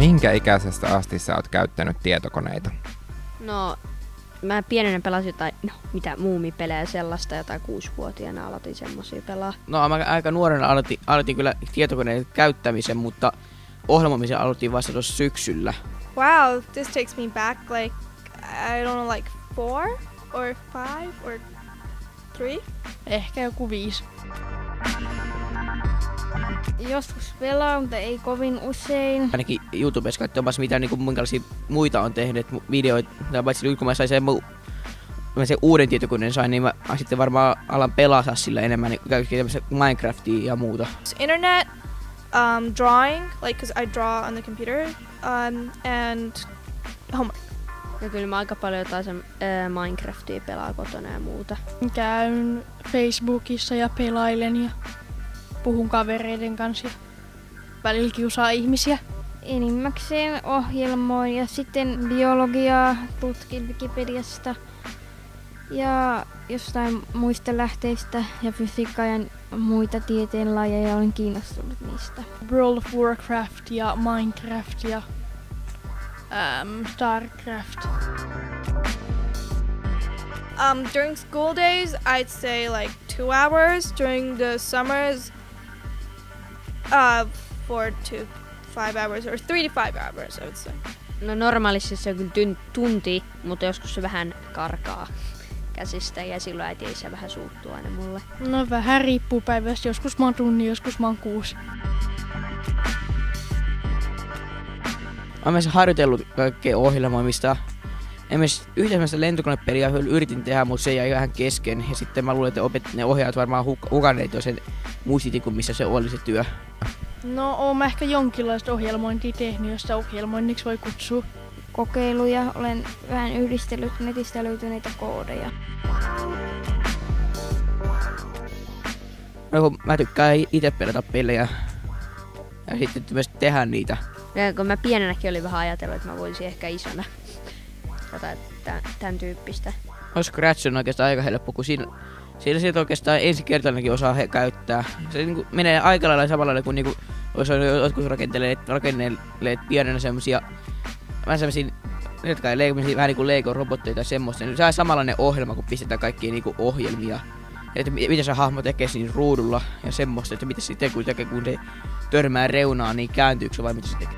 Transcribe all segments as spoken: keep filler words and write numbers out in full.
Minkä ikäisestä asti sä oot käyttänyt tietokoneita? No, mä pienenä pelasin jotain, no mitä muumipelejä sellaista, jotain kuusivuotiaana aloitin semmosia pelaa. No mä aika nuorena aloitin, aloitin kyllä tietokoneen käyttämisen, mutta ohjelmoimisen aloitin vasta tuossa syksyllä. Wow, this takes me back like, I don't know, like four or five or three? Ehkä joku viisi. Joskus pelaa, mutta ei kovin usein. Ainakin YouTubessa katsomassa, mitä niinku, minkälaisia muita on tehnyt videoita. Paitsi nyt kun mä sain sen, mä sen uuden tietokoneen sain, niin mä sitten varmaan alan pelata sillä enemmän, niin käytin Minecraftia ja muuta. Internet, um, drawing, like cause I draw on the computer, um, and homework. Ja kyllä mä aika paljon jotain sen, ää, Minecraftia pelaa kotona ja muuta. Käyn Facebookissa ja pelailen ja puhun kavereiden kanssa ja välillä kiusaa ihmisiä. Enimmäkseen ohjelmoin ja sitten biologiaa tutkin Wikipediasta ja jostain muista lähteistä ja fysiikkaa ja muita tieteenlajeja, olen kiinnostunut niistä. World of Warcraft ja Minecraft ja um, Starcraft. Um, during school days, I'd say like two hours. During the summers, uh, four to five hours, or three to five hours, I would say. No normaalisti se on kyllä tyn- tunti, mutta joskus se vähän karkaa käsistä ja silloin äiti isä vähän suuttuu aina mulle. No vähän riippuu päivästä. Joskus mä oon tunnin, joskus mä oon kuusi. Mä oon myös harjoitellut kaikkea ohjelmoimista. Esimerkiksi yhdessä lentokonepeliä yritin tehdä, mutta se jäi vähän kesken. Ja sitten mä luulen, että opet- ne ohjaajat varmaan huk- hukanneet jo sen muistitikun, missä se oli se työ. No oon mä ehkä jonkinlaista ohjelmointia tehnyt, jos sitä ohjelmoinniksi voi kutsua. Kokeiluja, olen vähän yhdistellyt netistä löytyneitä koodeja. No, kun mä tykkään itse pelata pelejä ja sitten myös tehdä niitä. Ja kun mä pienenäkin olin vähän ajatellut, että mä voisin ehkä isona jotain tämän tyyppistä. No, Scratch on oikeastaan aika helppo, kun siinä, siinä siitä oikeastaan ensikertalainenkin osaa he käyttää. Se niin kuin menee aika lailla samalla lailla kuin niinku, olisi jotkut rakennelleet, rakennelleet pienenä semmosia, vähän semmosia, jotka ei leiko, vähän niinku Lego-robotteja tai semmoista. Niin se on samanlainen ohjelma, kun pistetään kaikkia niinku ohjelmia. Että mitä se hahmo tekee siinä ruudulla ja semmoista, että mitä se tekee, kun se törmää reunaan, niin kääntyykö se vai mitä se tekee.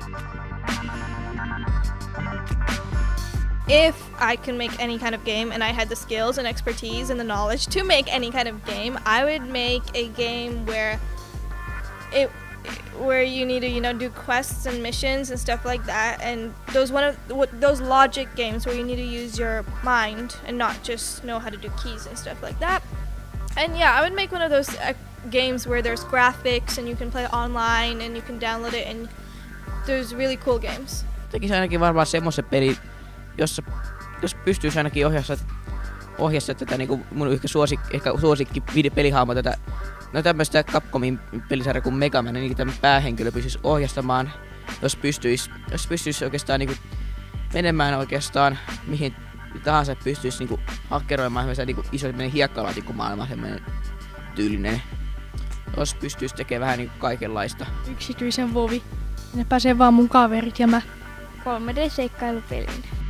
If I can make any kind of game and I had the skills and expertise and the knowledge to make any kind of game, I would make a game where it where you need to, you know, do quests and missions and stuff like that, and those one of those logic games where you need to use your mind and not just know how to do keys and stuff like that. And yeah, I would make one of those uh, games where there's graphics and you can play online and you can download it, and there's really cool games. Tekisi ainakin varmaan semmoisen peli, jossa jos pystyisi ainakin ohjassa ohjassa tätä niinku mun ehkä suosik ehkä suosikki pelihahmo tätä no tämmöistä Capcomin pelisarja kuin Mega Man, niin tämä päähenkilö pystyisi ohjastamaan, jos pystyisi jos pystyisi oikeastaan niinku menemään oikeastaan mihin tahansa, pystyisi niinku hakkeroimaan semmoisen niinku iso semmoinen hiekkalaatikkomaailma, semmoinen tyylinen. Jos pystyisi tekemään vähän niinku kaikenlaista. Yksityisen vovi. Ne pääsee vaan mun kaverit ja mä. kolme D-seikkailupelin.